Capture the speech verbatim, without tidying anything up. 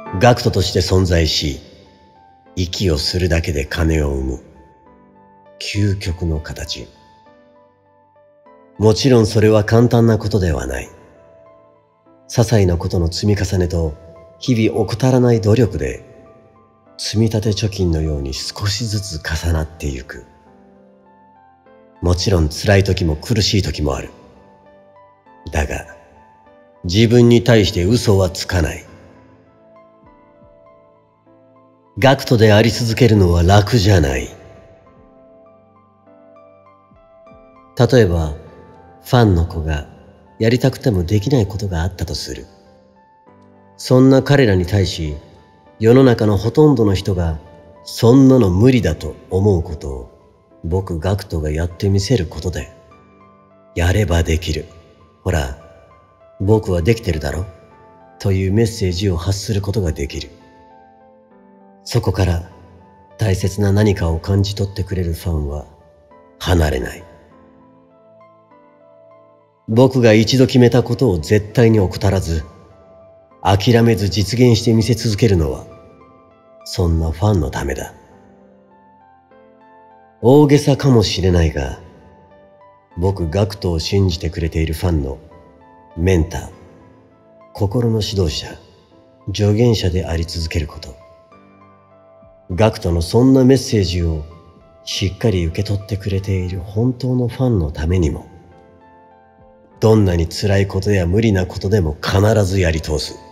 学徒として存在し、息をするだけで金を生む究極の形。もちろんそれは簡単なことではない。些細なことの積み重ねと日々怠らない努力で積み立て貯金のように少しずつ重なってゆく。もちろん辛い時も苦しい時もある。だが自分に対して嘘はつかない。学徒であり続けるのは楽じゃない。例えばファンの子がやりたくてもできないことがあったとする。そんな彼らに対し世の中のほとんどの人がそんなの無理だと思うことを僕学徒がやってみせることで、やればできる、ほら僕はできてるだろというメッセージを発することができる。そこから大切な何かを感じ取ってくれるファンは離れない。僕が一度決めたことを絶対に怠らず、諦めず実現してみせ続けるのは、そんなファンのためだ。大げさかもしれないが、僕学徒を信じてくれているファンのメンター、心の指導者、助言者であり続けること。学徒のそんなメッセージをしっかり受け取ってくれている本当のファンのためにも、どんなに辛いことや無理なことでも必ずやり通す。